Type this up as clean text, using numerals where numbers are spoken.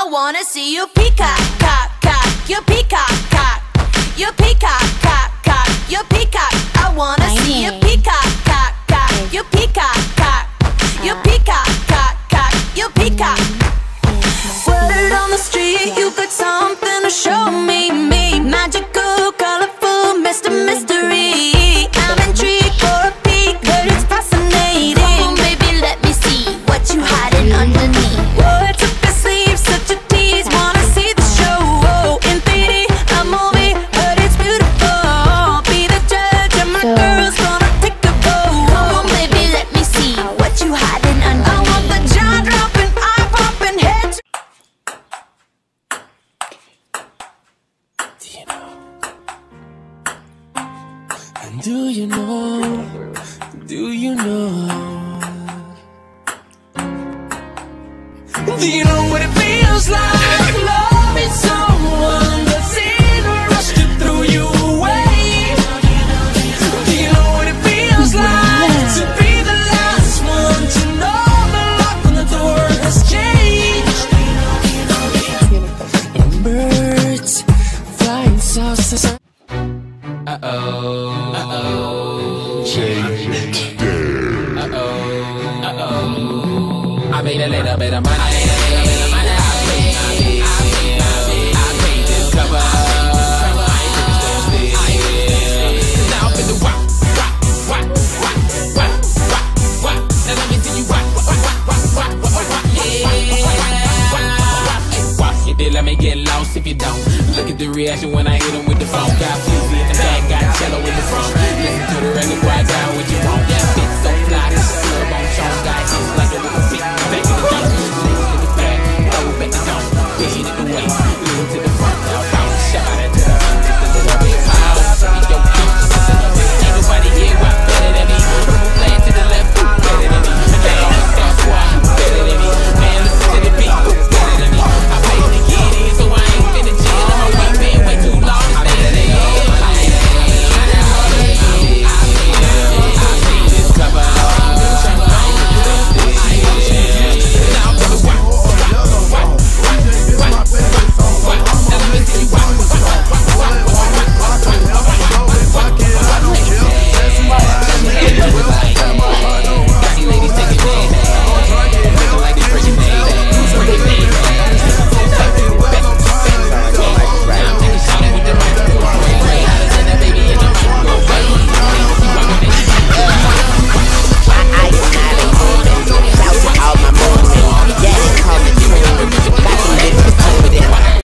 I wanna see you peacock, cock, cock. You peacock, cock. You peacock, cock, cock. You peacock. I wanna see you peacock, cock, cock. You peacock, cock. You peacock, cock, cock. You peacock. Word on the street, you got something to show me, magical, colorful, Mr. Mystery. I'm intrigued for a peek, but it's fascinating. Come on, baby, let me see what you hiding underneath. What's up your sleeve, such a tease, wanna see the show. In 3D, a movie, but it's beautiful. Be the judge, and my girl's gonna take the vote. Come on, baby, let me see what you hiding underneath. I want the jaw dropping, eye popping, head. Do you know? Do you know? Do you know what it feels like? Loving someone that's in a rush to throw you away. Do you know what it feels like to be the last one to know the lock on the door has changed? And birds flying south to south. I made a little bit of money. I paid this cover. I ain't finna stand still. Now I'm finna wop. Now let me see you wop. Yeah. If they let me get lost, if you don't, look at the reaction when I hit them with the phone. Got Flizzy in the back, got cello in the front. Listen to the regular quiet down what you want. Bitch so fly, this club on show, got his.